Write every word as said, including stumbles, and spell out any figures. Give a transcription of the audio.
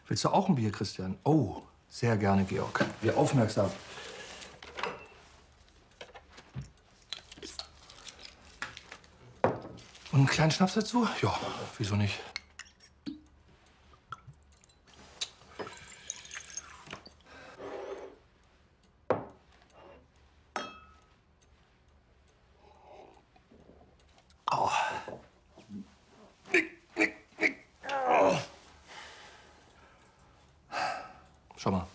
Willst du auch ein Bier, Christian? Oh, sehr gerne, Georg. Wie aufmerksam. Und einen kleinen Schnaps dazu? Ja, wieso nicht? Oh. Nick, nick, nick. Oh. Schau mal.